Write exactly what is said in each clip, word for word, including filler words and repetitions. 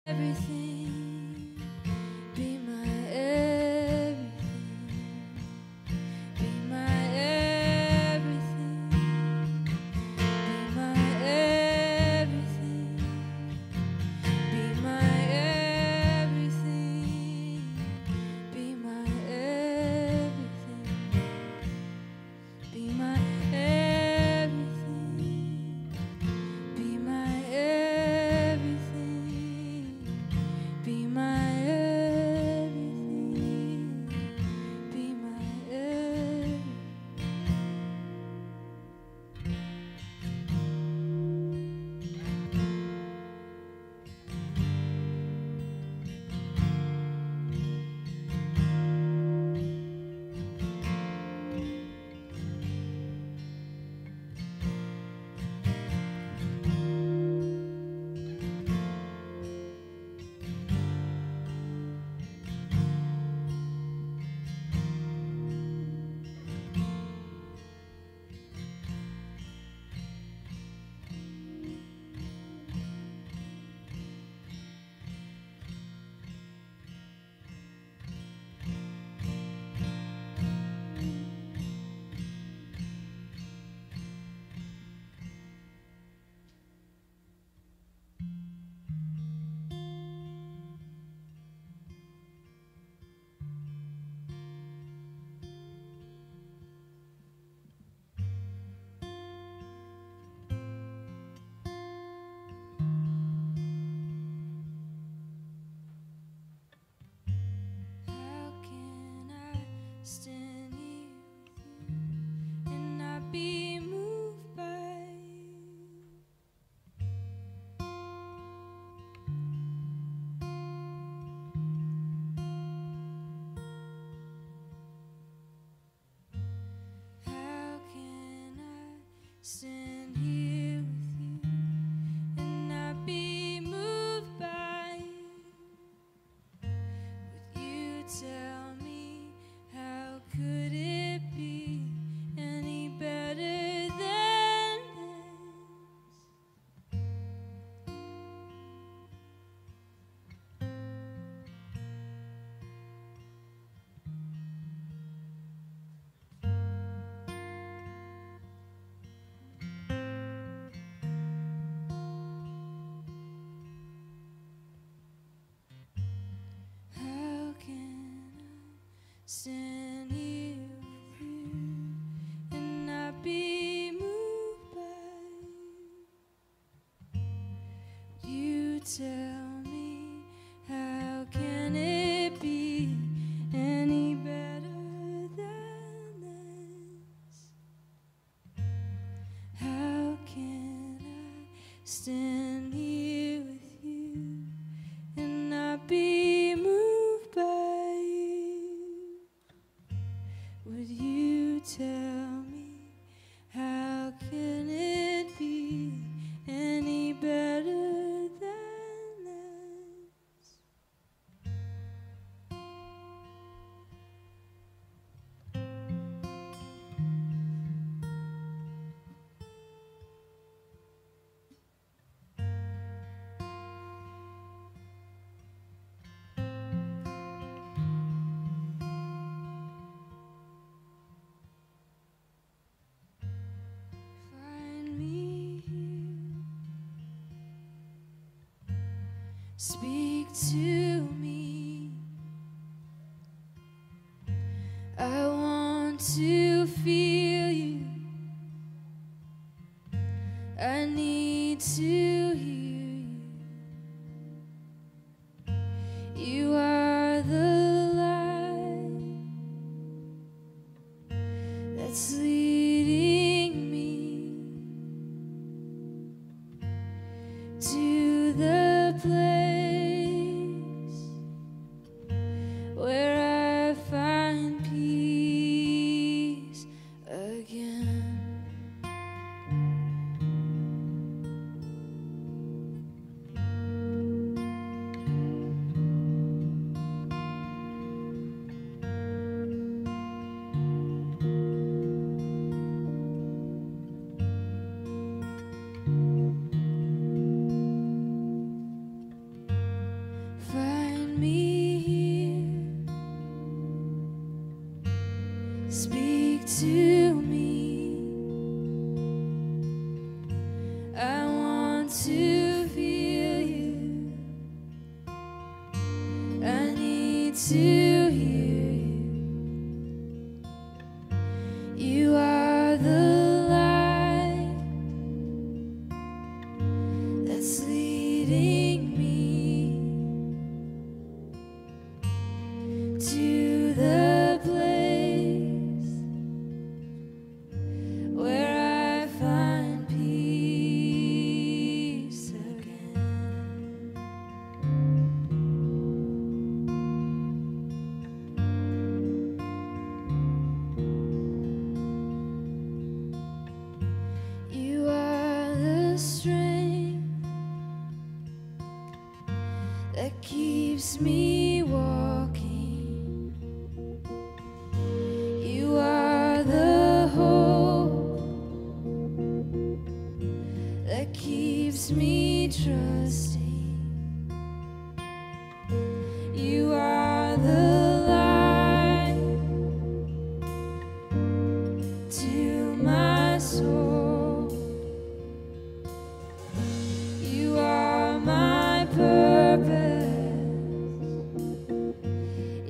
Everything, be my everything, be my everything, be my everything, be my everything, be my everything, be my everything, be my everything. Be my everything, be my everything. How can I stand here with you and not be moved by you? How can I stand here with you and not be moved by you? Would you tell me how could it be any better than this? How can I stand here with you and not be moved by you? You tell me, how can it be any better than this? How can I stand here with you and not be moved by you? Would you tell me, how can it be any better than this? Find me here. Speak to me. I want to feel you. I need to hear you. You are the light that's leading me to the place where I find peace again. find me here. Speak to me. I want to feel you. I need to hear you. You are the light that's leading me to the place where I find peace again. You are the strength that keeps me walking. You are the hope that keeps me trusting. You are the light to my soul. You are my purpose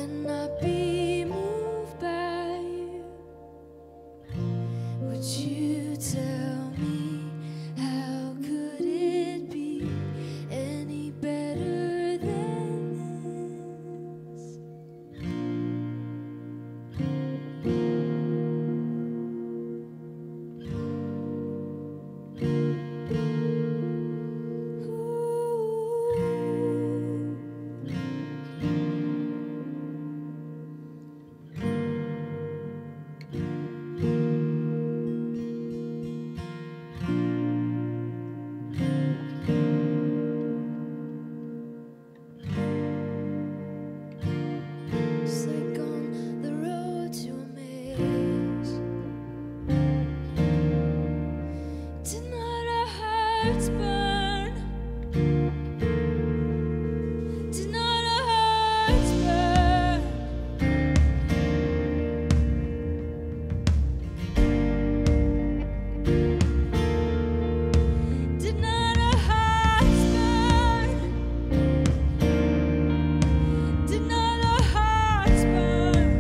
and not be moved by you? Would you tell me how could it be any better than this? Just like on the road to Emmaus, did not our hearts burn? Did not our hearts burn? Did not our hearts burn? Did not our hearts burn?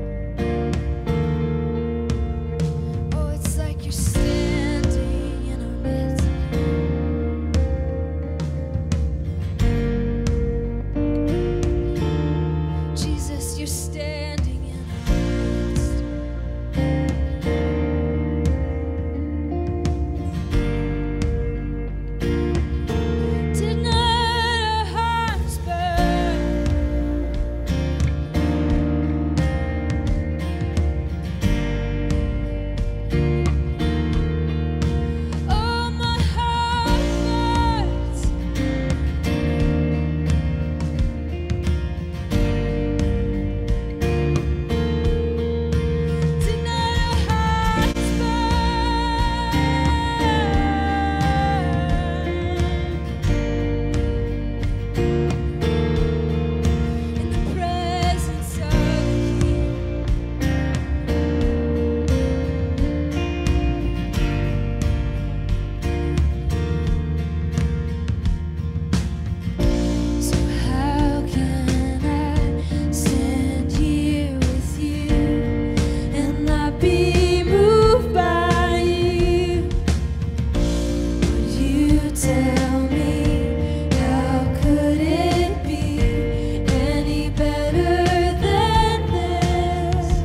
Oh, it's like you're standing in our midst. Jesus, you're standing in our midst. Did not our hearts burn? Oh, my heart burns. Did not our hearts burn? In the presence of the King. So how can I stand here with you and not be moved by you? Would you tell me how could it be any better than this?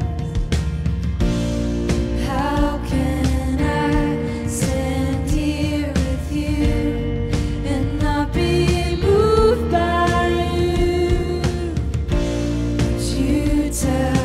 How can I stand here with you and not be moved by you? Would you tell